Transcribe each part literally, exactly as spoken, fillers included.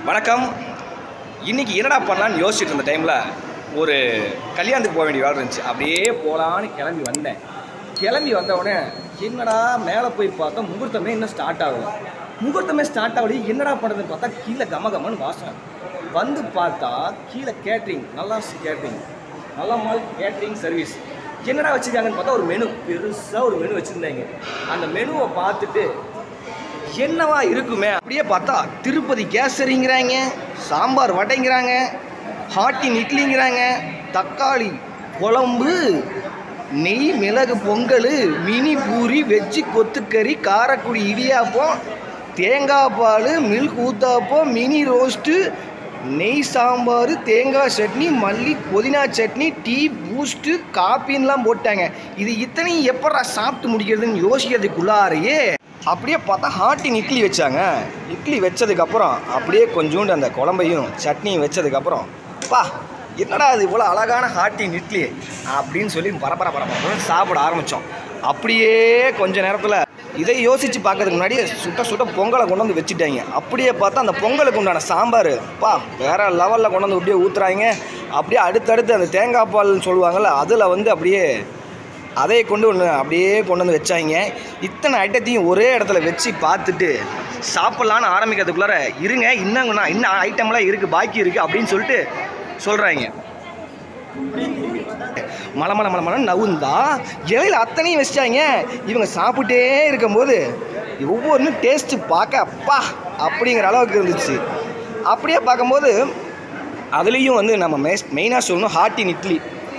வணக்கம். இன்றைக்கி என்னடா பண்ணலான்னு யோசிச்சுட்டு இருந்த டைமில் ஒரு கல்யாணத்துக்கு போக வேண்டிய வேலை இருந்துச்சு. அப்படியே போகலான்னு கிளம்பி வந்தேன். கிளம்பி வந்தவுடனே என்னடா மேலே போய் பார்த்தா முகூர்த்தமே இன்னும் ஸ்டார்ட் ஆகலை. முகூர்த்தமே ஸ்டார்ட் ஆகலை, என்னடா பண்ணுறதுன்னு பார்த்தா கீழே கம கமன்னு வாசம். வந்து பார்த்தா கீழே கேட்ரிங், நல்லா கேட்ரிங், நல்லா மாதிரி கேட்ரிங் சர்வீஸ். என்னடா வச்சுருக்காங்கன்னு பார்த்தா ஒரு மெனு, பெருசாக ஒரு மெனு வச்சுருந்தாங்க. அந்த மெனுவை பார்த்துட்டு என்னவா இருக்குமே அப்படியே பார்த்தா திருப்பதி கேசரிங்கிறாங்க, சாம்பார் வடைங்கிறாங்க, ஹாட்டின் இட்லிங்கிறாங்க, தக்காளி குழம்பு, நெய் மிளகு பொங்கல், மினி பூரி, வெஜ்ஜு கொத்துக்கறி, காரக்குடி இடியாப்பம், தேங்காய் பால், மில்க் ஊத்தாப்பம், மினி ரோஸ்ட்டு, நெய் சாம்பார், தேங்காய் சட்னி, மல்லி புதினா சட்னி, டீ, பூஸ்ட்டு, காப்பின்லாம் போட்டாங்க. இது இத்தனையும் எப்படா சாப்பிட்டு முடிக்கிறதுன்னு யோசிக்கிறதுக்குள்ளாரையே அப்படியே பார்த்தா ஹாட்டின் இட்லி வச்சாங்க. இட்லி வச்சதுக்கப்புறம் அப்படியே கொஞ்சோண்டு அந்த குழம்பையும் சட்னியும் வச்சதுக்கப்புறம் பா என்னடா அது இவ்வளோ அழகான ஹாட்டின் இட்லி அப்படின்னு சொல்லி பரபர பரபர சாப்பிட ஆரம்பித்தோம். அப்படியே கொஞ்ச நேரத்தில் இதை யோசித்து பார்க்கறதுக்கு முன்னாடி சுட்ட சுட்ட பொங்கலை கொண்டு வந்து வச்சுட்டாங்க. அப்படியே பார்த்தா அந்த பொங்கலுக்கு உண்டான சாம்பார் பா வேறு லெவலில் கொண்டு வந்து அப்படியே ஊற்றுறாங்க. அப்படியே அடுத்தடுத்து அந்த தேங்காய் பால்னு சொல்லுவாங்கள்ல, அதில் வந்து அப்படியே அதை கொண்டு ஒன்று அப்படியே கொண்டு வந்து வச்சாங்க. இத்தனை ஐட்டத்தையும் ஒரே இடத்துல வச்சு பார்த்துட்டு சாப்பிட்லான்னு ஆரம்பிக்கிறதுக்குள்ளார இருங்க இன்னுங்கண்ணா இன்னும் ஐட்டம்லாம் இருக்குது, பாக்கி இருக்குது அப்படின்னு சொல்லிட்டு சொல்கிறாங்க. மலை மலை மலை மலை நவுந்தா இலையில் அத்தனையும் வச்சிட்டாங்க. இவங்க சாப்பிட்டே இருக்கும்போது ஒவ்வொன்றும் டேஸ்ட்டு பார்க்க அப்பா அப்படிங்கிற அளவுக்கு இருந்துச்சு. அப்படியே பார்க்கும்போது அதுலேயும் வந்து நம்ம மெ மெயினாக சொல்லணும் ஹாட்டின் இட்லி.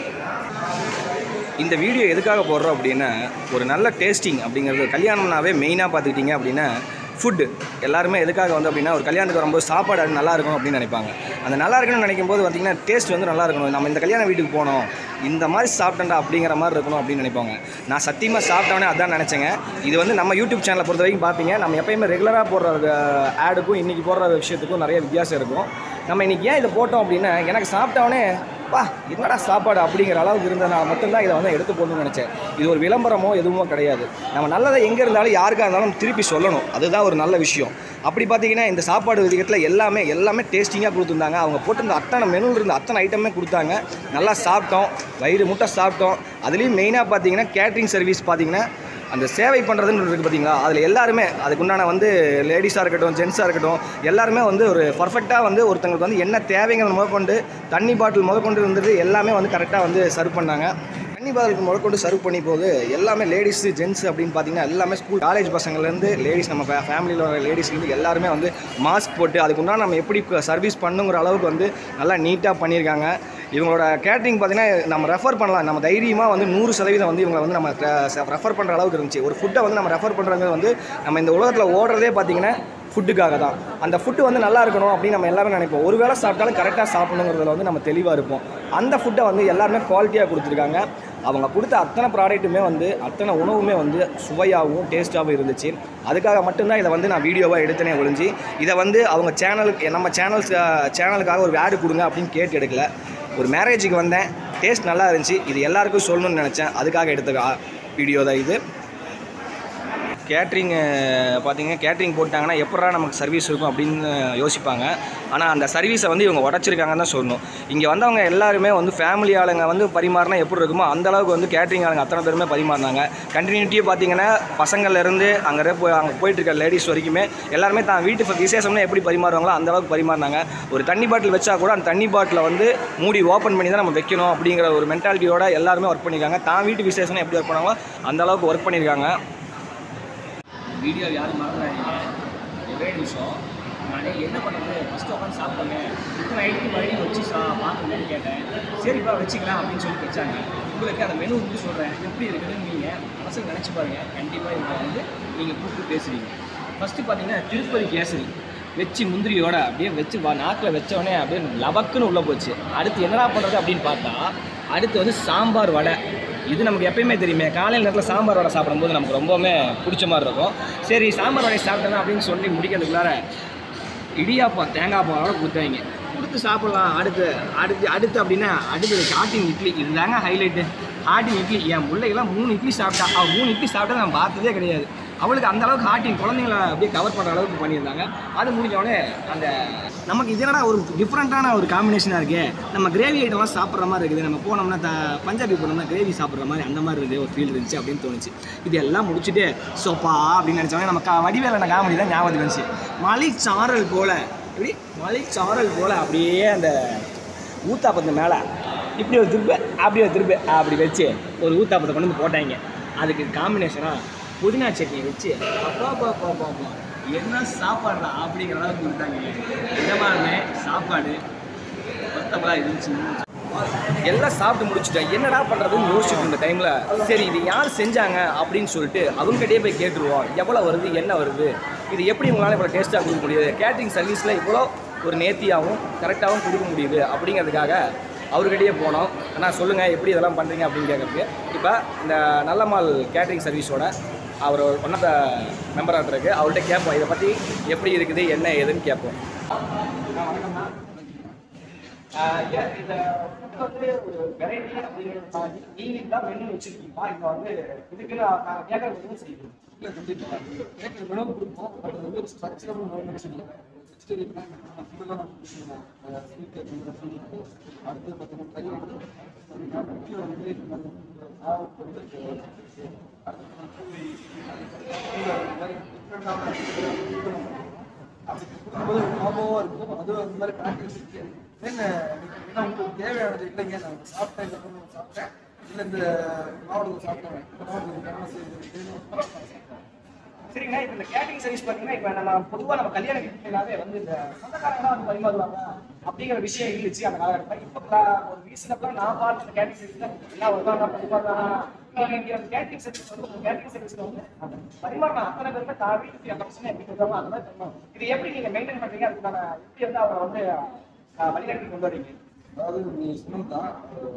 இந்த வீடியோ எதுக்காக போடுறோம் அப்படின்னா, ஒரு நல்ல டேஸ்டிங் அப்படிங்கிறது கல்யாணம்னாவே மெயினாக பார்த்துக்கிட்டிங்க அப்படின்னா ஃபுட்டு எல்லாருமே எதுக்காக வந்து அப்படின்னா ஒரு கல்யாணத்துக்கு வரும்போது சாப்பாடு அது நல்லா இருக்கும் அப்படின்னு நினைப்பாங்க. அந்த நல்லா இருக்குன்னு நினைக்கும் போது பார்த்திங்கன்னா டேஸ்ட் வந்து நல்லா இருக்கணும். நம்ம இந்த கல்யாண வீட்டுக்கு போனோம் இந்த மாதிரி சாப்பிட்டேன்டா அப்படிங்கிற மாதிரி இருக்கணும் அப்படின்னு நினைப்பாங்க. நான் சத்தியமாக சாப்பிட்டவனே அதான் நினச்சேங்க. இது வந்து நம்ம யூடியூப் சேனலை பொறுத்த வரைக்கும் பார்ப்பீங்க, நம்ம எப்போயுமே ரெகுலராக போடுற ஆடுக்கும் இன்றைக்கி போடுற விஷயத்துக்கும் நிறைய வித்தியாசம் இருக்கும். நம்ம இன்றைக்கி ஏன் இதை போட்டோம் அப்படின்னா, எனக்கு சாப்பிட்டவனே பா என்னடா சாப்பாடு அப்படிங்கிற அளவுக்கு இருந்ததுனால மட்டும்தான் இதை வந்து எடுத்து போடணும்னு நினச்சேன். இது ஒரு விளம்பரமோ எதுவுமோ கிடையாது. நம்ம நல்லதை எங்கே இருந்தாலும் யாருக்காக இருந்தாலும் திருப்பி சொல்லணும், அதுதான் ஒரு நல்ல விஷயம். அப்படி பார்த்தீங்கன்னா இந்த சாப்பாடு விதிகத்தில் எல்லாமே எல்லாமே டேஸ்டிங்காக கொடுத்துருந்தாங்க. அவங்க போட்டிருந்த அத்தனை மெனுவில் இருந்த அத்தனை ஐட்டமே கொடுத்தாங்க. நல்லா சாப்பிட்டோம், வயிறு முட்டை சாப்பிட்டோம். அதுலேயும் மெயினாக பார்த்தீங்கன்னா கேட்ரிங் சர்வீஸ் பார்த்தீங்கன்னா அந்த சேவை பண்ணுறதுன்னு இருக்குது பார்த்தீங்களா, அதில் எல்லாருமே அதுக்குண்டான வந்து லேடிஸாக இருக்கட்டும் ஜென்ஸாக இருக்கட்டும் எல்லாருமே வந்து ஒரு பர்ஃபெக்டாக வந்து ஒருத்தங்களுக்கு வந்து என்ன தேவைகள் முதற்கொண்டு தண்ணி பாட்டில் முதற்கொண்டு இருந்தது எல்லாமே வந்து கரெக்டாக வந்து சர்வ் பண்ணாங்க. தண்ணி பாட்டிலுக்கு முதற்கொண்டு சர்வ் பண்ணி போது எல்லாமே லேடிஸு ஜென்ஸ் அப்படின்னு பார்த்தீங்கன்னா எல்லாமே ஸ்கூல் காலேஜ் பசங்கள்லேருந்து லேடிஸ் நம்ம ஃபேமிலியில் வர லேடிஸ்லேருந்து எல்லாருமே வந்து மாஸ்க் போட்டு அதுக்குண்டான நம்ம எப்படி சர்வீஸ் பண்ணுங்கிற அளவுக்கு வந்து நல்லா நீட்டாக பண்ணியிருக்காங்க. இவங்களோட கேட்ரிங் பார்த்திங்கன்னா நம்ம ரெஃபர் பண்ணலாம், நம்ம தைரியமாக வந்து நூறு சதவீதம் வந்து இவங்களை வந்து நம்ம ரெஃபர் பண்ணுற அளவுக்கு இருந்துச்சு. ஒரு ஃபுட்டை வந்து நம்ம ரெஃபர் பண்ணுறது வந்து நம்ம இந்த உலகத்தில் ஓடுறதே பார்த்திங்கன்னா ஃபுட்டுக்காக தான். அந்த ஃபுட்டு வந்து நல்லா இருக்கணும் அப்படின்னு நம்ம எல்லாருமே நினைப்போம். ஒரு வேளை சாப்பிட்டாலும் கரெக்டாக சாப்பிடணுங்கிறதுல வந்து நம்ம தெளிவாக இருப்போம். அந்த ஃபுட்டை வந்து எல்லாருமே குவாலிட்டியாக கொடுத்துருக்காங்க. அவங்க கொடுத்த அத்தனை ப்ராடக்ட்டுமே வந்து அத்தனை உணவுமே வந்து சுவையாகவும் டேஸ்ட்டாகவும் இருந்துச்சு. அதுக்காக மட்டும்தான் இதை வந்து நான் வீடியோவாக எடுத்தனே ஒழிஞ்சு இதை வந்து அவங்க சேனலுக்கு நம்ம சேனல்ஸ் சேனலுக்காக ஒரு ஆடு கொடுங்க அப்படின்னு கேட்டு எடுக்கல. ஒரு மேரேஜுக்கு வந்தேன், டேஸ்ட் நல்லா இருந்துச்சு, இது எல்லாருக்கும் சொல்லணும்னு நினச்சேன், அதுக்காக எடுத்த வீடியோ தான் இது. கேட்ரிங் பார்த்திங்கன்னா கேட்ரிங் போட்டாங்கன்னா எப்படா நமக்கு சர்வீஸ் இருக்கும் அப்படின்னு யோசிப்பாங்க. ஆனால் அந்த சர்வீஸை வந்து இவங்க உடச்சிருக்காங்கன்னு தான் சொல்லணும். இங்கே வந்தவங்க எல்லாருமே வந்து ஃபேமிலி ஆளுங்க வந்து பரிமாறினா எப்படி இருக்குமோ அந்தளவுக்கு வந்து கேட்ரிங் ஆளுங்க அத்தனை பேருமே பரிமாறினாங்க. கண்டினியூட்டியே பார்த்திங்கன்னா பசங்கள்லேருந்து அங்கே போய் அங்கே போயிட்டுருக்க லேடிஸ் வரைக்குமே எல்லாருமே தான் வீட்டு விசேஷம்னா எப்படி பரிமாறுவாங்களோ அந்தளவுக்கு பரிமாறினாங்க. ஒரு தண்ணி பாட்டில் வச்சா கூட அந்த தண்ணி பாட்டில் வந்து மூடி ஓப்பன் பண்ணி தான் நம்ம வைக்கணும் அப்படிங்கிற ஒரு மென்டாலிட்டியோட எல்லாருமே ஒர்க் பண்ணியிருக்காங்க. தான் வீட்டு விசேஷம்னா எப்படி ஒர்க் பண்ணுவாங்களோ அந்தளவுக்கு ஒர்க் பண்ணியிருக்காங்க. வீடியோ யாரும் மறந்துடாதீங்க. ஒரே நிமிஷம் நான் என்ன பண்ணுறது, ஃபஸ்ட்டு உட்காந்து சாப்பிட்டோங்க இத்தனை ஐடி மறுபடியும் வச்சு சா பார்க்கணுன்னு கேட்டேன். சரிப்பா வச்சுக்கலாம் அப்படின்னு சொல்லி வச்சாங்க. உங்களுக்கு அந்த மெனு வந்து சொல்கிறேன் எப்படி இருக்குதுன்னு நீங்கள் மனசில் நினச்சி பாருங்கள். கண்டிப்பாக இவங்க வந்து நீங்கள் கூப்பிட்டு பேசுகிறீங்க. ஃபஸ்ட்டு பார்த்தீங்கன்னா திருப்பதி கேசரி வச்சு முந்திரியோட அப்படியே வச்சு வா நாக்கில் வச்சோடனே அப்படியே லவக்குன்னு உள்ளே போச்சு. அடுத்து என்னடா பண்ணுறது அப்படின்னு பார்த்தா அடுத்து வந்து சாம்பார் வடை. இது நமக்கு எப்பயுமே தெரியுமே, காலையில் நேரத்தில் சாம்பார் வடை சாப்பிடும்போது நமக்கு ரொம்பவுமே பிடிச்ச மாதிரி இருக்கும். சரி சாம்பார் வடை சாப்பிட்டேன் அப்படின்னு சொல்லி முடிக்கிறதுக்குள்ளார இடியாப்பம் தேங்காய் பாலோட கொடுத்தாங்க. கொடுத்து சாப்பிட்லாம். அடுத்து அடுத்து அடுத்து அப்படின்னா அடுத்து ஹாட்டின் இட்லி, இதுதாங்க ஹைலைட்டு. ஹாட்டின் இட்லி என் பிள்ளைகள்லாம் மூணு இட்லி சாப்பிட்டா. அவள் மூணு இட்லி சாப்பிட்டா நான் பார்த்ததே கிடையாது. அவளுக்கு அந்த அளவுக்கு ஹார்ட்டின் குழந்தைங்களை அப்படியே கவர் பண்ணுற அளவுக்கு பண்ணியிருந்தாங்க. அது முடிஞ்சோடனே அந்த நமக்கு இது என்னடா ஒரு டிஃப்ரெண்ட்டான ஒரு காம்பினேஷனாக இருக்குது, நம்ம கிரேவி ஐட்டம்லாம் சாப்பிட்ற மாதிரி இருக்குது, நம்ம போனோம்னா த பஞ்சாபி போனோம்னா கிரேவி சாப்பிட்ற மாதிரி அந்த மாதிரி இருக்குது ஒரு ஃபீல் இருந்துச்சு அப்படின்னு தோணுச்சு. இது எல்லாம் முடிச்சுட்டு சோப்பா அப்படின்னு நினச்சோன்னே நம்ம கா வடிவேலன காமெடி தான் ஞாபகம் வந்துச்சு. மலைச்சாரல் போல் இப்படி மலைச்சாரல் போல் அப்படியே அந்த ஊத்தாப்பத்து மேலே இப்படி ஒரு திருப்பு அப்படி ஒரு திருப்பு அப்படி வச்சு ஒரு ஊத்தாப்பத்தை கொண்டு வந்து போட்டாங்க. அதுக்கு காம்பினேஷனாக புதினா சட்னி வச்சு அப்பா பாப்பா பாப்பா என்ன சாப்பாடுடா அப்படிங்கிற அளவுக்கு கொடுத்தாங்க. நிஜமாலுமே சாப்பாடு மொத்தமாக இருந்துச்சு. எல்லாம் சாப்பிட்டு முடிச்சுட்டேன், என்னடா பண்ணுறதுன்னு யோசிச்சுட்டு இருந்த டைமில் சரி இது யார் செஞ்சாங்க அப்படின்னு சொல்லிட்டு அவங்ககிட்டயே போய் கேட்டுருவோம், எவ்வளோ வருது என்ன வருது, இது எப்படி உங்களால் இவ்வளோ டேஸ்ட்டாக கொடுக்க முடியுது, கேட்ரிங் சர்வீஸில் இவ்வளோ ஒரு நேர்த்தியாகவும் கரெக்டாகவும் கொடுக்க முடியுது அப்படிங்கிறதுக்காக அவர்கிட்டயே போனோம். ஆனால் சொல்லுங்கள் எப்படி இதெல்லாம் பண்ணுறீங்க அப்படின்னு கேட்குறதுக்கு. இப்போ இந்த நல்லம்மாள் கேட்ரிங் சர்வீஸோட அவர் ஒன் ஆஃப் த மெம்பராக இருக்கு, அவர்கிட்ட கேட்போம் இதை பற்றி எப்படி இருக்குது என்ன ஏதுன்னு கேட்போம். இந்த வந்து ஒரு வெரைட்டி அப்படிங்கிறது நீங்கள் தான் மெனு வச்சுருக்கீங்களா? இங்கே வந்து இதுக்கு நாங்கள் கேட்குற மெனு செய்யணும் இல்லை கண்டிப்பாக கேட்குற மெனு கொடுப்போம். பட் வந்து ஒரு ஸ்ட்ரக்சரபிள் மெனு வச்சுருக்கோம். வெஜிடேரியன் ஃபுட்டெல்லாம் நம்ம கொடுத்துருவோம். ஸ்வீட் அடுத்து பார்த்தீங்கன்னா ட்ரை வந்து அப்படி கொடுக்கும்போது ஒரு காம்போவாக இருக்கும். அதுவும் அந்த மாதிரி பேக்கேஜ் இருக்கு. ஏன்னா உங்களுக்கு தேவையானது இல்லைங்க, நான் சாப்பிட்டேன் இந்த பொருள் சாப்பிட்டேன் இல்லை இந்த மாவட்டத்தில் சாப்பிட்டேன் இந்த மாவட்டத்தில் ஃபேமஸ் சரிங்க. இப்போ இந்த கேட்டரிங் சர்வீஸ் பார்த்தீங்கன்னா இப்போ நம்ம பொதுவாக நம்ம கல்யாண வீட்டுனாலே வந்து இந்த சொந்தக்காரங்க வந்து பரிமாறுவாங்க அப்படிங்கிற விஷயம் இருந்துச்சு அந்த காலகட்டத்தில். இப்போ ஒரு ரீசனபிளாக நான் பார்த்து இந்த கேட்டரிங் சர்வீஸ் எல்லாம் வருவாங்க பரிமாறுவாங்க. கேட்டரிங் சர்வீஸ் வந்து கேட்டரிங் சர்வீஸில் வந்து பரிமாறலாம் அத்தனை பேருக்கு தான் வீட்டுக்கு அந்த பிரச்சனை எப்படி கொடுத்தாங்க அந்த மாதிரி தரணும். இது எப்படி நீங்கள் மெயின்டைன் பண்ணுறீங்க, அதுக்கான எப்படி வந்து அவரை வந்து வழிகாட்டி கொண்டு வரீங்க? அதாவது நீ சொன்னதுதான்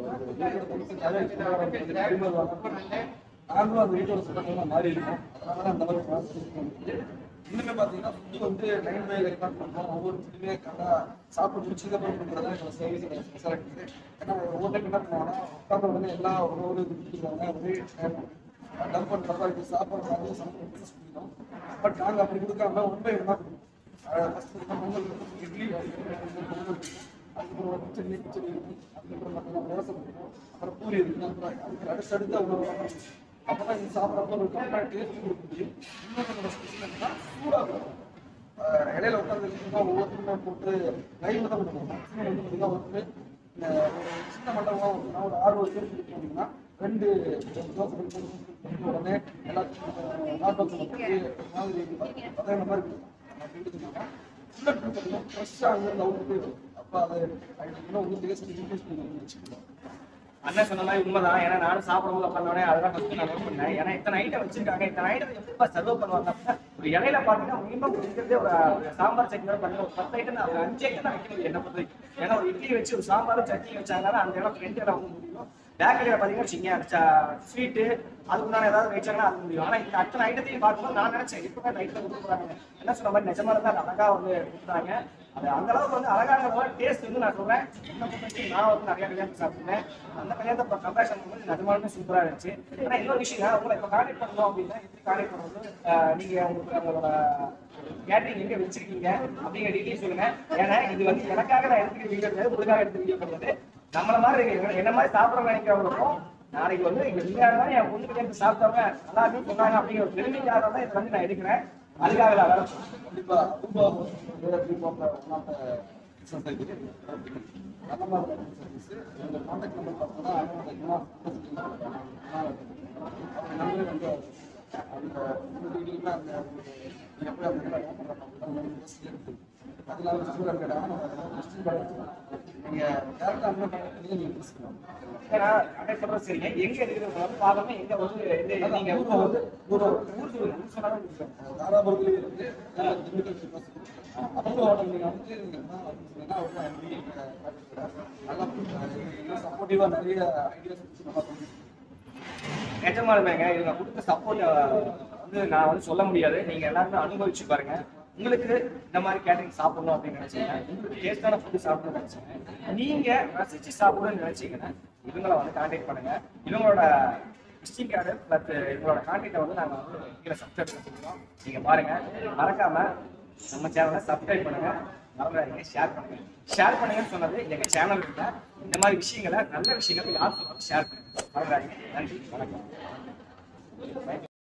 நாங்களும் அந்த வீட்டோட சுத்தமாக மாறி இருக்கோம். அதனால அந்த மாதிரி ப்ராசஸ் இன்னுமே பார்த்தீங்கன்னா ஃபுட்டு வந்து டைம் பை ரெக்கார்ட் பண்ணுறோம். ஒவ்வொரு ஃபுட்டுமே கரெக்டாக சாப்பிட்டு முடிச்சதுக்கப்புறம் கொடுக்குறதா எங்களோட சர்வீஸ் ஸ்பெஷாலிட்டி. ஏன்னா ஒவ்வொரு டைம் என்ன பண்ணுவாங்கன்னா உட்காந்து உடனே எல்லாம் ஒவ்வொரு இது கொடுத்துருக்காங்க, ஒரே டம்ப் பண்ணுறதா இது சாப்பிட்ற மாதிரி சமைச்சு கொடுக்கணும். பட் நாங்கள் அப்படி கொடுக்காம ஒன் பை ஒன்னாக கொடுக்கணும். ஃபஸ்ட்டு பொங்கல் இட்லி, அதுக்கப்புறம் வந்து சென்னை கிச்சடி இருக்கும், அதுக்கப்புறம் பார்த்தீங்கன்னா ரசம் இருக்கும், அப்புறம் பூரி இருக்குது, அப்புறம் அதுக்கு அடுத்தடுத்த உணவு அப்போ தான் இது சாப்பிட்றப்ப ஒரு கரெக்டாக டேஸ்ட் கொடுக்க முடியும். இன்னொரு ஸ்பெஷல் என்னன்னா சூடாக இருக்கும். இடையில உட்காந்துருக்கீங்கன்னா ஒவ்வொருத்தருமே போட்டு லைவில் தான் பண்ணுவோம். மேக்ஸிமம் வந்து பார்த்தீங்கன்னா வந்து இந்த ஒரு சின்ன மண்டபமாக இருக்குன்னா ஒரு ஆறு ஒரு பேர் கொடுத்தோம் அப்படின்னா ரெண்டு தோசை உடனே எல்லாத்துக்கும் நாற்பது மாதிரி பதினேழு மாதிரி கொடுக்கும் அப்படின்னு சொன்னாங்க. ஃபுல்லாக பார்த்தீங்கன்னா ஃப்ரெஷ்ஷாக அங்கேருந்து அவுட் போய் வரும். அப்போ அதை இன்னும் வந்து டேஸ்ட் இன்க்ரீஸ் பண்ணி வச்சுக்கலாம். அண்ணன் சொன்ன மாதிரி உண்மைதான். ஏன்னா நானும் சாப்பிடும்போது உட்காந்தோடனே அதெல்லாம் ஃபஸ்ட்டு நான் நோட் பண்ணேன். ஏன்னா இத்தனை ஐட்டம் வச்சிருக்காங்க, இத்தனை ஐட்டம் எப்போ சர்வ் பண்ணுவாங்க அப்படின்னா ஒரு இலையில பார்த்தீங்கன்னா மினிமம் இருக்கிறதே ஒரு சாம்பார் சட்னி பார்த்தீங்கன்னா ஒரு பத்து ஐட்டம் ஒரு அஞ்சு ஐட்டம் தான் வைக்க முடியும் என்ன பொறுத்த வரைக்கும். ஏன்னா ஒரு இட்லி வச்சு ஒரு சாம்பாரும் சட்னி வச்சாங்கன்னா அந்த இடம் ரெண்டு இடம் வந்து முடியும். பேக்கரியில் பார்த்தீங்கன்னா சின்ன ஸ்வீட்டு அதுக்குண்டான ஏதாவது வச்சாங்கன்னா அது முடியும். ஆனால் இந்த அத்தனை ஐட்டத்தையும் பார்க்கும்போது நான் நினைச்சேன் இப்போ அந்த ஐட்டம் கொடுக்குறாங்க என்ன சொன்ன மாதிரி நிஜமான தான் அழகாக வந்து கொடுக்குறாங்க. அது அந்த அளவுக்கு வந்து அழகான போது டேஸ்ட் வந்து நான் சொல்றேன். என்ன பொறுத்த நான் வந்து நிறைய கல்யாணம் சாப்பிட்டேன். அந்த கல்யாணத்தை கம்பேரிசன் பண்ணும்போது நிஜமாலுமே சூப்பராக இருந்துச்சு. ஆனால் இன்னொரு விஷயம் உங்களை இப்போ கான்டெக்ட் பண்ணணும் அப்படின்னா எப்படி கான்டெக்ட் பண்ணும்போது நீங்க உங்களுக்கு உங்களோட கேட்டரிங் எங்க வச்சிருக்கீங்க அப்படிங்கிற டீட்டெயில் சொல்லுங்க. ஏன்னா இது வந்து எனக்காக நான் எடுத்துக்கிற வீடியோ கிடையாது, உங்களுக்காக எடுத்து வீடியோ கிடையாது. நம்மள மாதிரி என்ன மாதிரி சாப்பிட்றவங்க நினைக்கிறவங்களுக்கும் நாளைக்கு வந்து இங்க இல்லாதான் என் பொண்ணு கிட்ட சாப்பிட்டவங்க நல்லா இருக்குன்னு சொன்னாங்க அப்படிங்கிற ஒரு பெருமைக்காக தான் இதை வந்து நான் எடுக்கிறேன். அதுக்காக நான் வேலை கண்டிப்பா கான்டாக்ட் நம்பர் பார்த்தோம்னா நம்பரே வந்து அந்த டீட்டெயிலாக அந்த எப்படி அந்த அதனால ஸ்டூடெண்ட் கேட்டாங்க நீங்கள் டேரக்டாக அங்கே பண்ணி நீங்கள் பேசிக்கலாம். ஏன்னா கனெக்ட் பண்ணுறது சரிங்க. எங்கே இருக்கிறவங்க வந்து பார்க்கணும் எங்கே வந்து நீங்கள் ஊர் வந்து ஊர் ஊர் ஊர் சொன்னாலும் தாராபுரத்துலேயே இருக்குது திண்டுக்கல் அப்போ ஹோட்டல் நீங்கள் வந்து சொன்னீங்கன்னா நல்லா சப்போர்ட்டிவாக நிறைய ஐடியாஸ் நல்லா பண்ணுங்க. நிஜமாலுமேங்க இவங்க கொடுத்த சப்போர்ட் வந்து நான் வந்து சொல்ல முடியாது. நீங்கள் எல்லாருமே அனுபவிச்சு பாருங்க. உங்களுக்கு இந்த மாதிரி கேட்டரிங் சாப்பிடணும் அப்படின்னு நினைச்சீங்க, உங்களுக்கு டேஸ்டான ஃபுட்டு சாப்பிடணும்னு நினைச்சீங்க, நீங்க ரசிச்சு சாப்பிடணும்னு நினைச்சீங்கன்னா இவங்களை வந்து கான்டாக்ட் பண்ணுங்க. இவங்களோட விசிட்டிங் கார்டு ப்ளஸ் எங்களோட கான்டெக்ட்டை வந்து நாங்கள் வந்து கீழே சப்ஸ்கிரைப் பண்ணிக்கிறோம். நீங்கள் பாருங்கள், மறக்காமல் நம்ம சேனலை சப்ஸ்கிரைப் பண்ணுங்கள், மறந்துடாதீங்க, ஷேர் பண்ணுங்கள். ஷேர் பண்ணுங்கன்னு சொன்னது எங்கள் சேனல் இல்லை, இந்த மாதிரி விஷயங்களை நல்ல விஷயங்களை யார் சொன்னாலும் ஷேர் பண்ணுங்கள், மறந்துடாதீங்க. நன்றி, வணக்கம்.